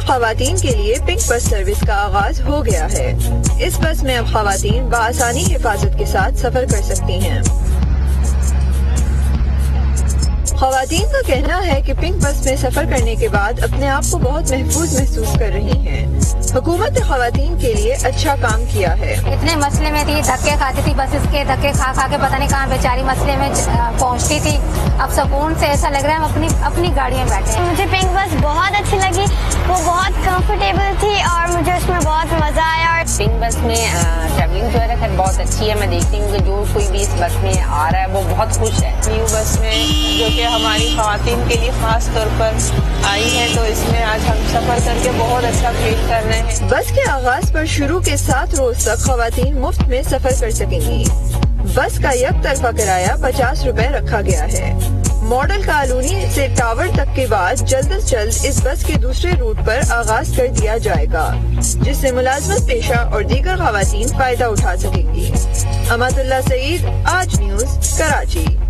खवातीन के लिए पिंक बस सर्विस का आगाज हो गया है। इस बस में अब खवातीन बआसानी हिफाजत के साथ सफर कर सकती हैं। खवातीन का कहना है कि पिंक बस में सफर करने के बाद अपने आप को बहुत महफूज महसूस कर रही हैं। हुकूमत ने खवातीन के लिए अच्छा काम किया है। इतने मसले में थी, धक्के खाती थी, बसेस के धक्के खा खा के पता नहीं कहाँ बेचारी मसले में पहुँचती थी। अब सुकून से ऐसा लग रहा है हम अपनी गाड़ी में बैठे। मुझे पिंक बस बहुत अच्छी लगी, वो बहुत कंफर्टेबल थी और मुझे उसमें बहुत मजा आया। और पिंक बस में ट्रैवलिंग जो है बहुत अच्छी है। मैं देखती हूँ कि जो कोई भी इस बस में आ रहा है वो बहुत खुश है। न्यू बस में जो कि हमारी खवातीन के लिए खास तौर पर आई है, तो इसमें आज हम सफर करके बहुत अच्छा फील कर रहे हैं। बस के आगाज पर शुरू के 7 रोज तक खवातीन मुफ्त में सफर कर सकेंगी। बस का एक तरफा किराया 50 रुपए रखा गया है। मॉडल कॉलोनी से टावर तक के बाद जल्द से जल्द इस बस के दूसरे रूट पर आगाज कर दिया जाएगा, जिससे मुलाजमत पेशा और दीगर खवातीन फायदा उठा सकेंगी। अमातुल्लाह सईद, आज न्यूज़, कराची।